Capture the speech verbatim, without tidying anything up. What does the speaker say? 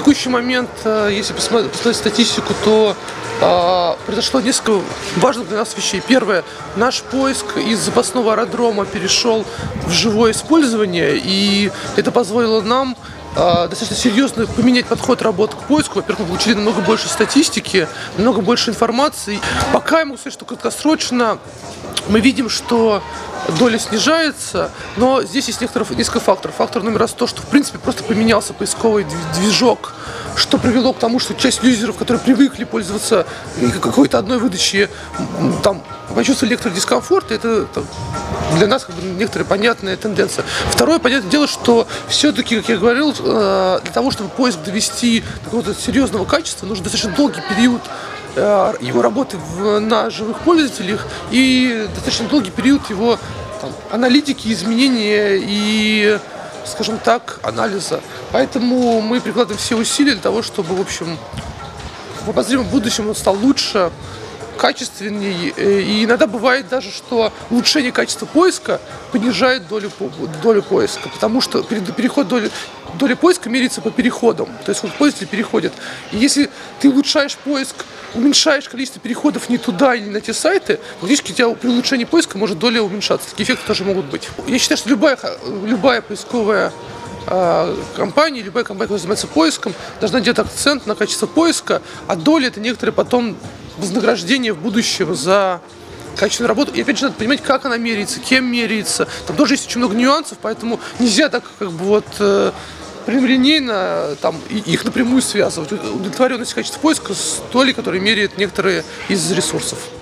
текущий момент, если посмотреть, посмотреть статистику, то э, произошло несколько важных для нас вещей. Первое, наш поиск из запасного аэродрома перешел в живое использование, и это позволило нам э, достаточно серьезно поменять подход работы к поиску. Во-первых, мы получили намного больше статистики, намного больше информации. Пока я могу сказать, что краткосрочно мы видим, что доля снижается, но здесь есть некоторых, несколько факторов. Фактор номер раз то, что в принципе просто поменялся поисковый движок, что привело к тому, что часть юзеров, которые привыкли пользоваться какой-то одной выдачей, там почувствовали некоторый дискомфорт, и это там, для нас как бы некоторая понятная тенденция. Второе, понятное дело, что все-таки, как я говорил, для того, чтобы поиск довести до какого-то серьезного качества, нужен достаточно долгий период его работы в, на живых пользователях и достаточно долгий период его там, аналитики, изменения и, скажем так, анализа. Поэтому мы прикладываем все усилия для того, чтобы, в общем, в обозримом будущем он стал лучше, качественнее. И иногда бывает даже, что улучшение качества поиска понижает долю, долю поиска, потому что переход доли, доля поиска меряется по переходам, то есть сколько пользователи переходят. И если ты улучшаешь поиск, уменьшаешь количество переходов не туда или на те сайты, фактически у тебя при улучшении поиска может доля уменьшаться. Такие эффекты тоже могут быть. Я считаю, что любая, любая поисковая э, компания, любая компания, которая занимается поиском, должна делать акцент на качество поиска, а доля — это некоторое потом вознаграждение в будущем за качественную работу. И опять же надо понимать, как она меряется, кем меряется. Там тоже есть очень много нюансов, поэтому нельзя так как бы вот э, прямолинейно там, их напрямую связывать. Удовлетворенность качества поиска с долей, которая меряет некоторые из ресурсов.